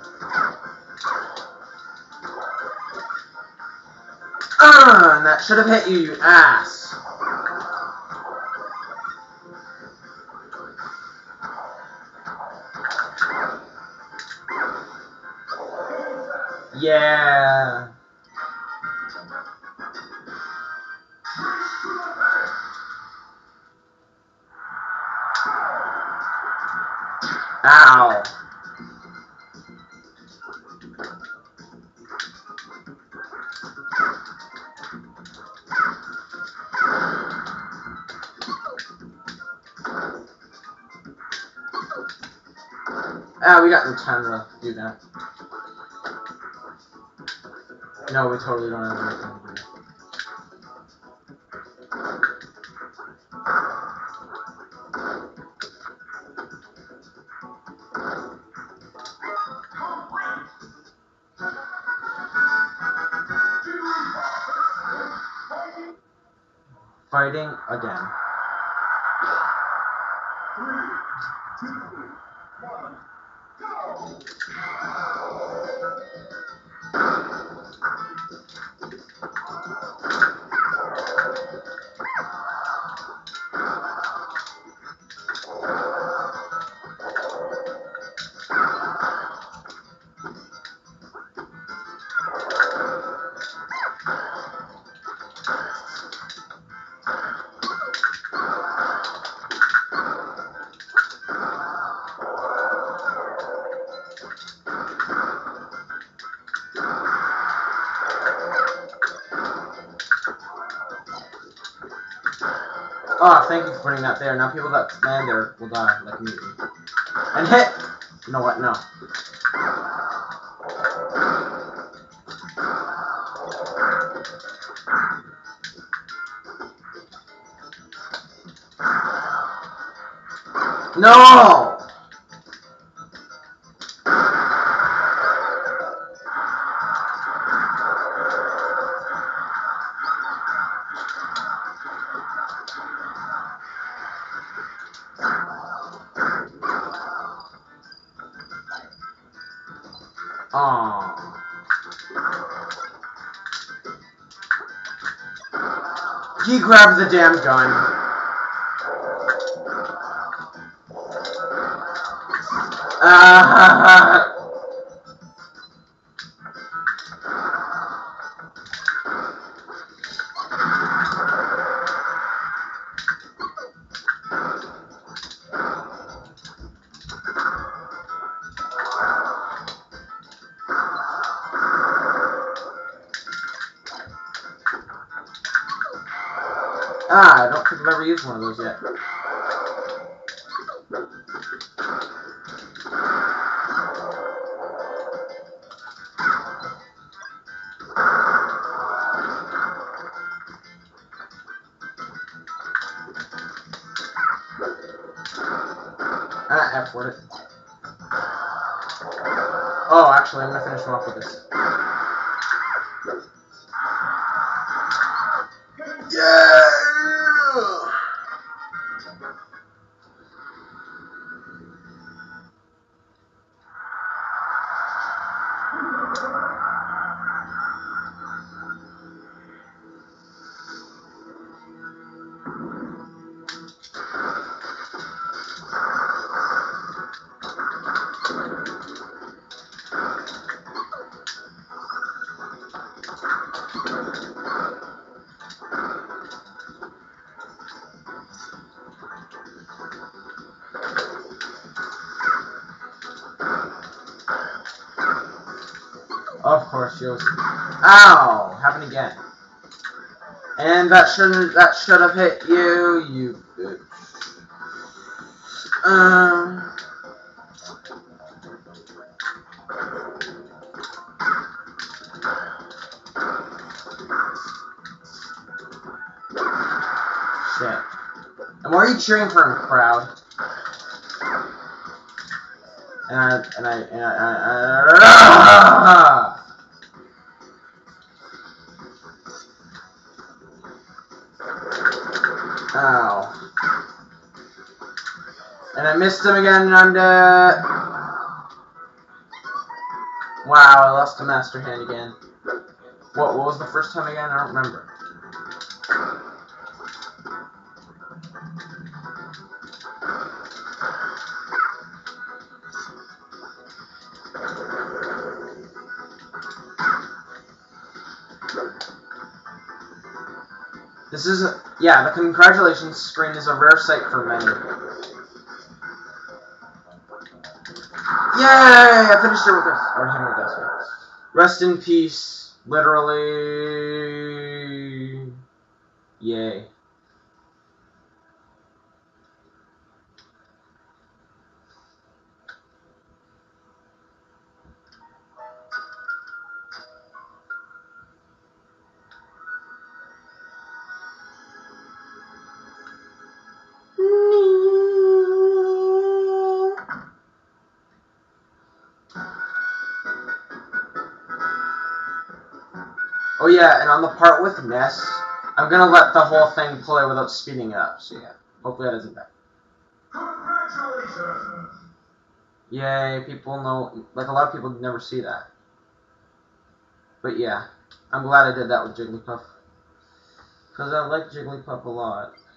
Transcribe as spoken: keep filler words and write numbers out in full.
Uh, and that should have hit you, you ass. Yeah. Ow. Ah, we got no time to do that. No, we totally don't have enough time to do that. Fighting again. Three, two, one, go! Oh, thank you for putting that there. Now people that land there will die, like immediately. And hit! You know what? No. No! Aww. He grabbed the damn gun. Uh, ah, I don't think I've ever used one of those yet. Ah, F word it. Oh, actually, I'm gonna finish him off with this. Yeah! Of course, she was. Ow! Happened again. And that shouldn't. That should have hit you, you bitch. Um. Shit. And why are you cheering for him, crowd? And I, and I, and I, and I, and I ow. And I missed him again, and I'm dead. Wow, I lost the Master Hand again. What, what was the first time again? I don't remember. This is, a, yeah, the congratulations screen is a rare sight for many. Yay! I finished it with this. Or him with this. Rest in peace. Literally. Yay. Oh yeah, and on the part with Ness, I'm gonna let the whole thing play without speeding it up, so yeah. Hopefully that isn't bad. Congratulations! Yay, people know, like a lot of people never see that. But yeah, I'm glad I did that with Jigglypuff. Because I like Jigglypuff a lot.